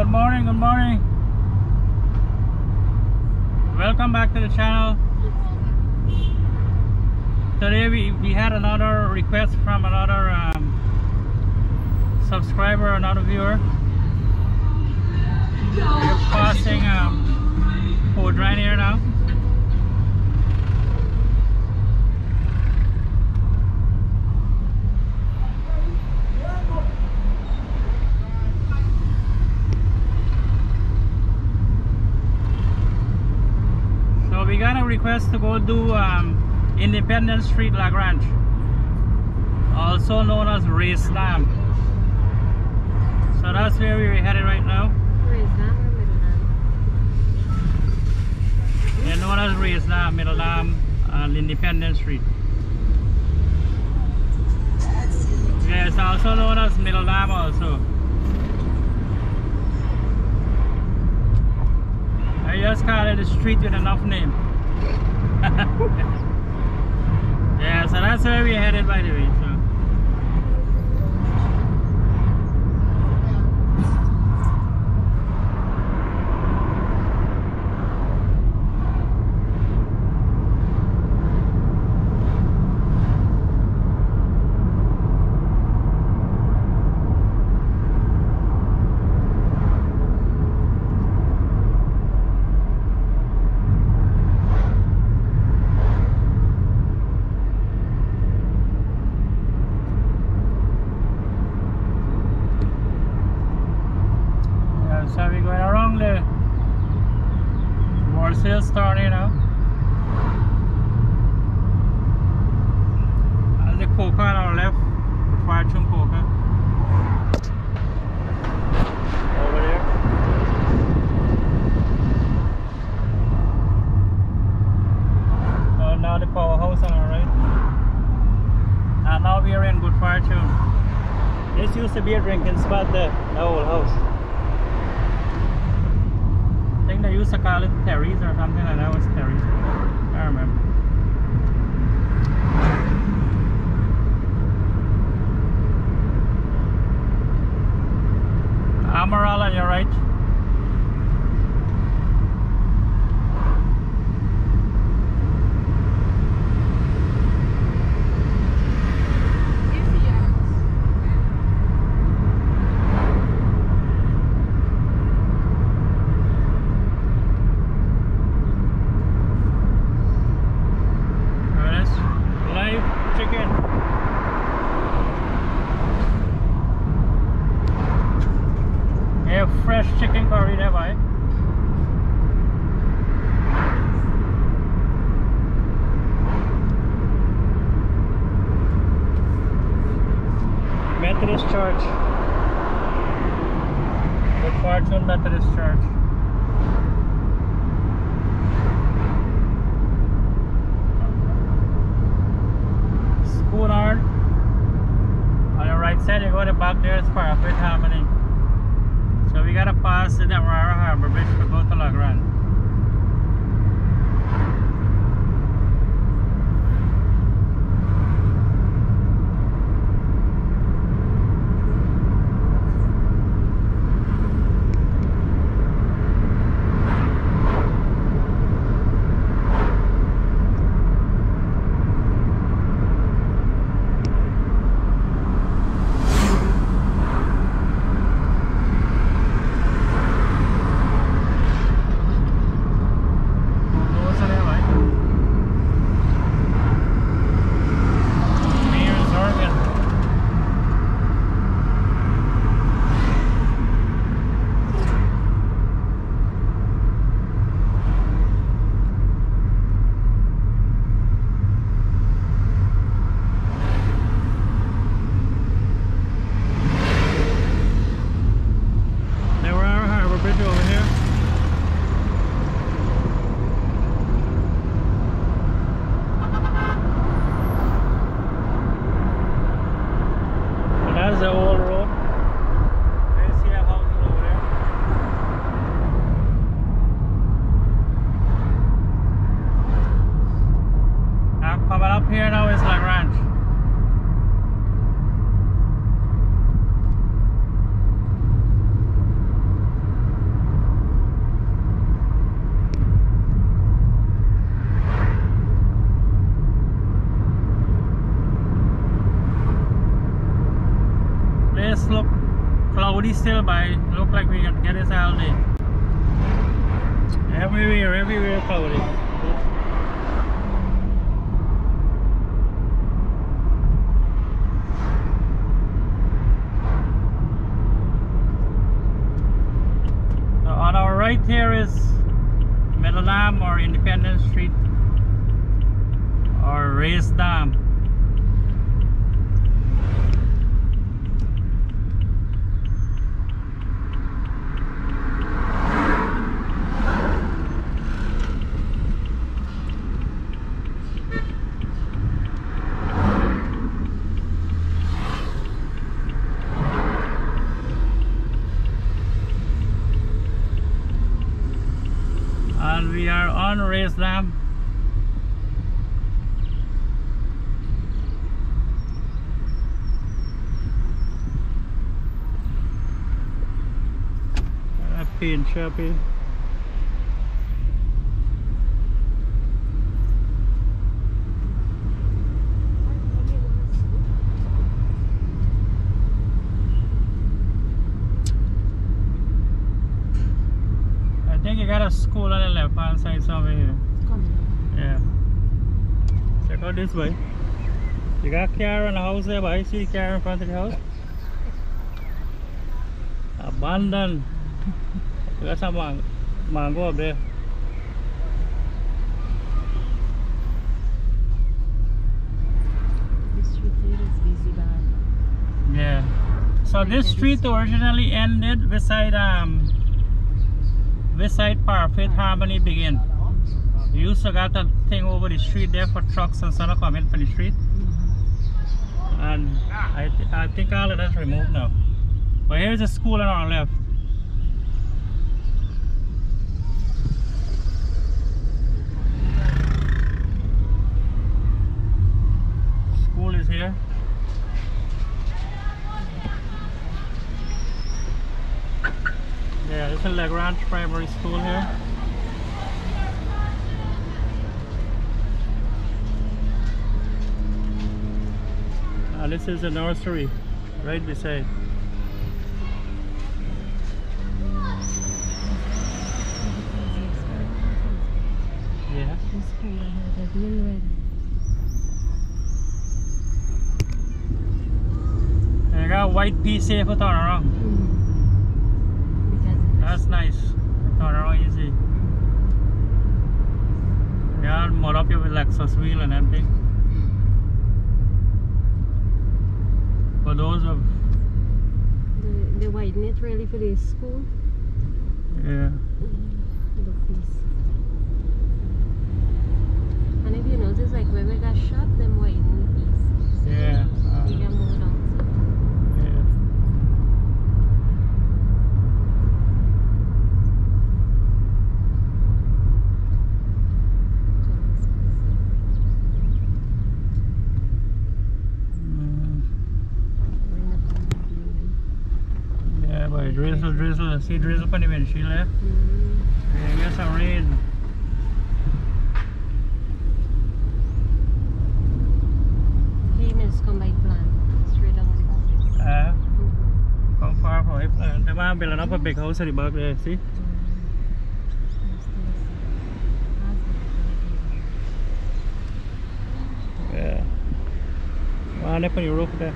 good morning, good morning. Welcome back to the channel. Today we had another request from another subscriber, another viewer. We're passing Port Rainier now. So we got a request to go do Independence Street, Lagrange, also known as Race Lamb. So that's where we're headed right now. Race Lamb or Middle Lamb? They're known as Race Lamb, Middle Lamb, and Independence Street. Yeah, it's also known as Middle Lamb also. I just call it a street with enough name. Yeah, so that's where we're headed, by the way. So. So we're going around the Marseille store here now. That's the Coca on our left, Fortune Coca. Over there. Now the Powerhouse on our right. And now we are in Good Fortune. This used to be a drinking spot there, the old house. I think they used to call it Terry's or something like that. Was Terry's? I remember. Amaral on your right. Chicken. Yeah, fresh chicken curry there, boy. Methodist Church. Good Fortune Methodist Church. Schoonard. On the right side, you go to the back there, it's Parapet Harmony. So we gotta pass the Demerara Harbor Bridge to go to Lagrange. West look cloudy still, but it look like we can get this all day. Everywhere cloudy. On our right here is Middle Dam or Independence Street or Race Dam. And we are on Race Dam. Happy and chirpy. I think you got a school on the left hand side somewhere here. Yeah. Check out this way. You got a car in the house there, but I see a car in front of the house. Abandoned. You got some mango up there. This street here is busy bad. Yeah. So this street originally ended beside Parfait Harmony begin. You used to got a thing over the street there for trucks and stuff coming from the street. And I think all of that's removed now. But here's a school on our left. School is here. Yeah, this is Lagrange Primary School here. And this is the nursery right beside. Yeah. This school here, the green red. And I got white piece here for turn around. That's nice. Turn around easy. Yeah, mod up here with Lexus wheel and everything. For those of The widen it really for the school. yeah. Look this. And if you notice, like where we got shot, them widen the piece. So Yeah. you can move it out. Yeah. Yeah, but drizzle. See drizzle on the windshield there. Yeah, get some rain. Payments come by plan, straight down the back. Come far from it. They might building up a big house at the back there, see? Yeah. One up on the roof there.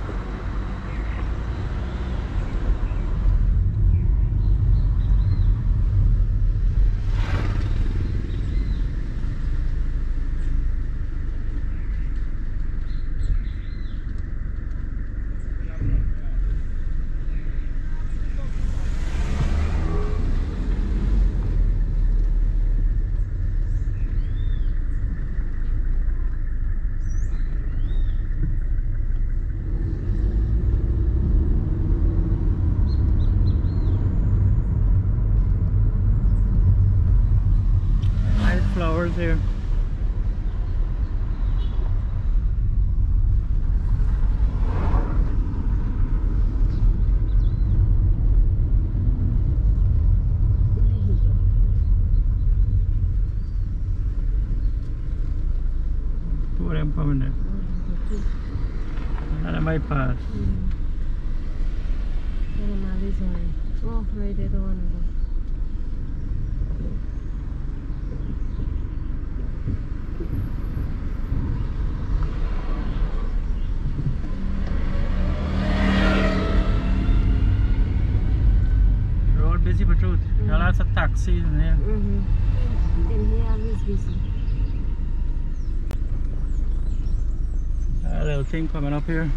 Flowers here. Two of them coming there. And I might pass. Then I'm always on. Oh, right there, the one ago. Road busy but truth. There are lots of taxis in here. Then he always busy. A little thing coming up here.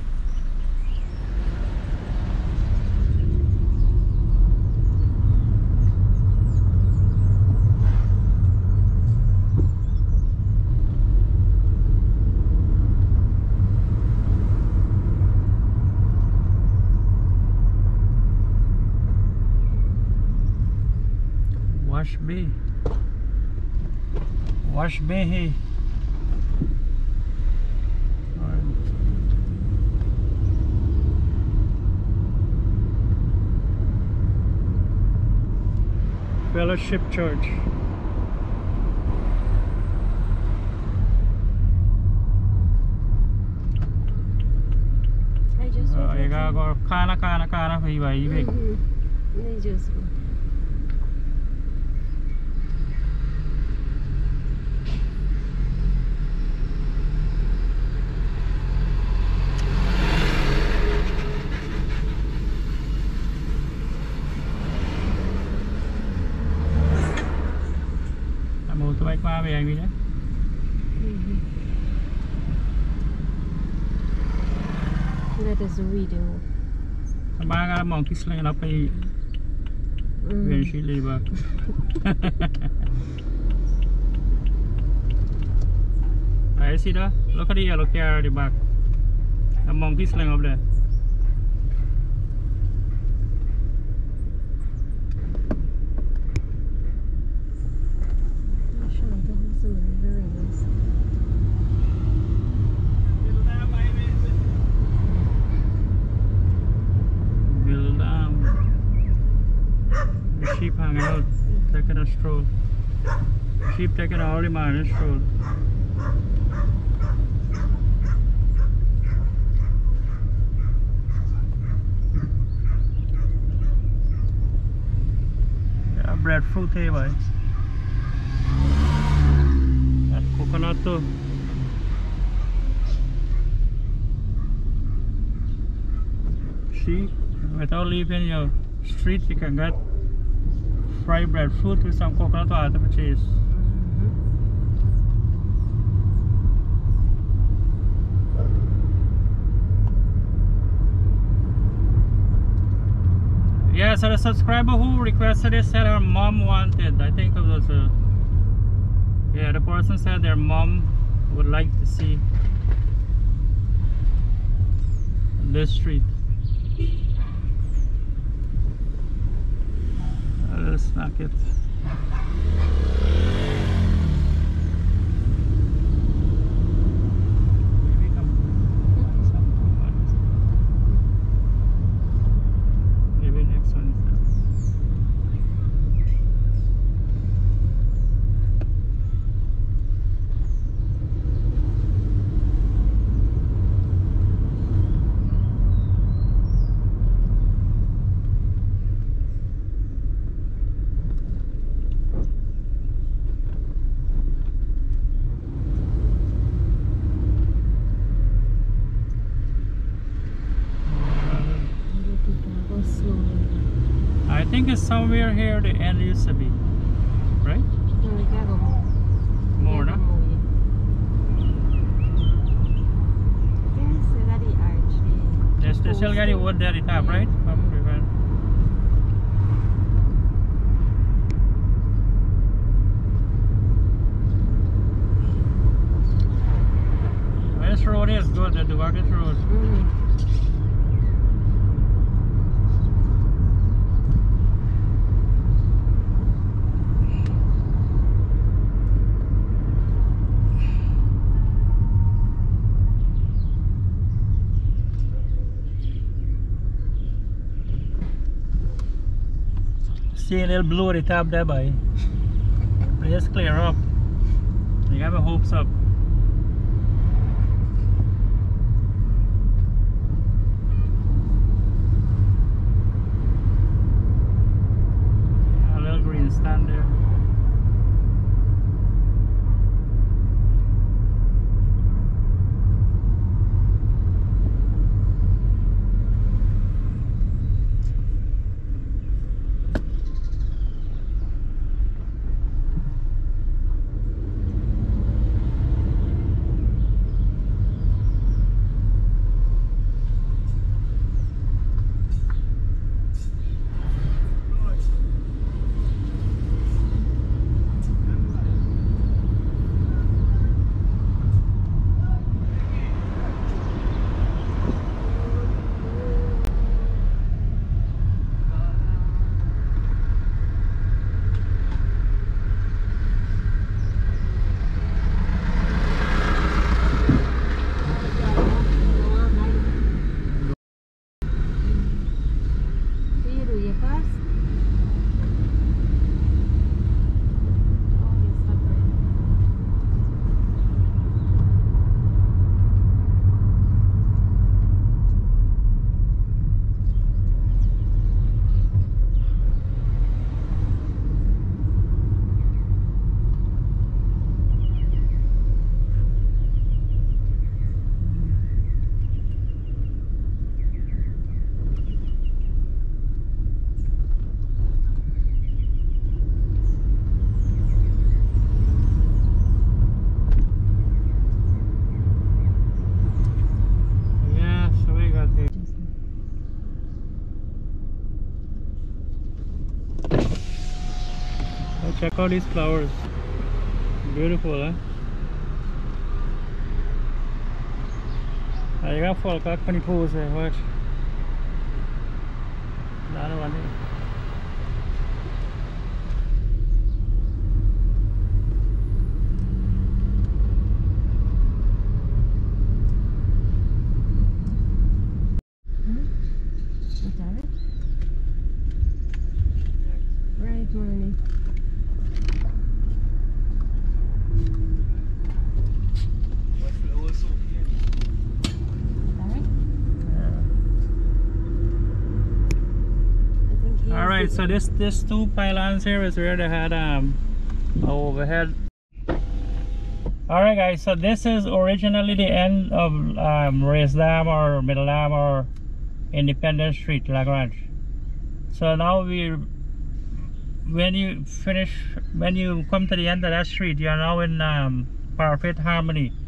Wash Bay. Fellowship Church. I just You gotta go kana for you. They just go. Motorbike qua về anh đi nhé. That is a video. Ba cái mong kích lên nó phải về xí lì bờ. I see that. Look at the yellow car at the back. The monkey sling up there. Sheep hanging out, taking a stroll. Sheep taking an early morning stroll. Yeah, breadfruit here, boy. That coconut too. See, without leaving your street, you can get fried breadfruit with some coconut water for cheese. Yeah, so the subscriber who requested it said her mom wanted. I think it was yeah, the person said their mom would like to see this street. Let's knock it. Maybe next one is that. I think it's somewhere here the end used to be, right? No, we gotta go more. More, no? There's still got the arch there. They still got the wood there at the top, right? This road is good, the Duwagas road. See a little blue at the top there, boy. Just clear up. You got my hopes up. check out these flowers. Beautiful, huh? You got folk like funny pose there, watch. Another one here. Right, morning. Alright, so this two pylons here is where they had overhead. Alright guys, so this is originally the end of Race Dam or Middle Dam or Independence Street, Lagrange. So now when you come to the end of that street, you are now in Parapet Harmony.